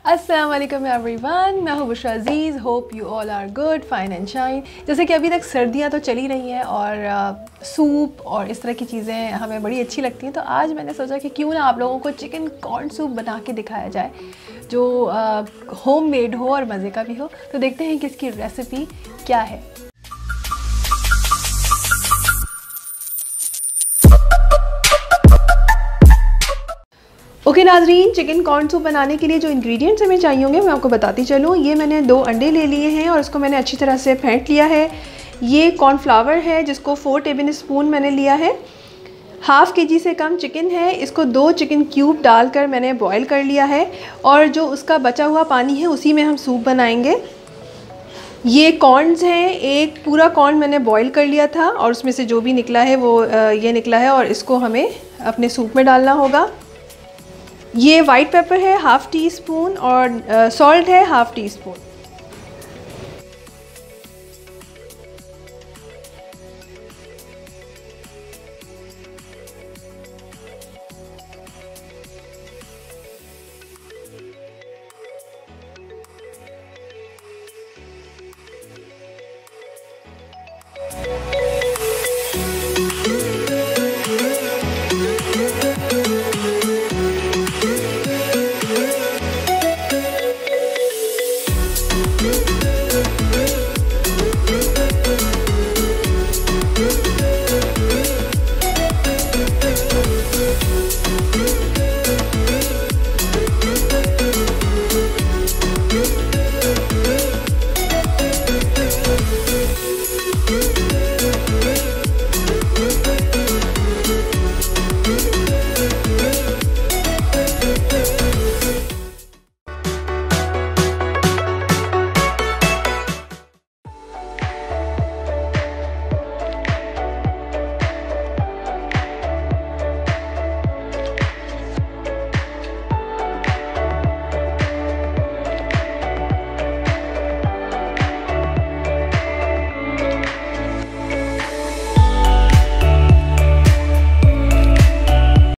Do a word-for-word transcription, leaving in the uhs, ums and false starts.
अस्सलाम वालेकुम एवरीवन, मैं हूँ Bushra Aziz. Hope you all are good, fine and shine. जैसे कि अभी तक सर्दियाँ तो चली रही हैं और आ, सूप और इस तरह की चीज़ें हमें बड़ी अच्छी लगती हैं, तो आज मैंने सोचा कि क्यों ना आप लोगों को चिकन कॉर्न सूप बना के दिखाया जाए जो होम मेड हो और मज़े का भी हो। तो देखते हैं कि इसकी रेसिपी क्या है। ओके okay, नाजरीन, चिकन कॉर्न सूप बनाने के लिए जो इंग्रेडिएंट्स हमें चाहिए होंगे मैं आपको बताती चलूँ। ये मैंने दो अंडे ले लिए हैं और इसको मैंने अच्छी तरह से फेंट लिया है। ये कॉर्नफ्लावर है जिसको फोर टेबल स्पून मैंने लिया है। हाफ़ के जी से कम चिकन है, इसको दो चिकन क्यूब डालकर मैंने बॉईल कर लिया है और जो उसका बचा हुआ पानी है उसी में हम सूप बनाएंगे। ये कॉर्नस हैं, एक पूरा कॉर्न मैंने बॉईल कर लिया था और उसमें से जो भी निकला है वो ये निकला है और इसको हमें अपने सूप में डालना होगा। ये वाइट पेपर है हाफ़ टी स्पून और सॉल्ट है हाफ़ टी स्पून।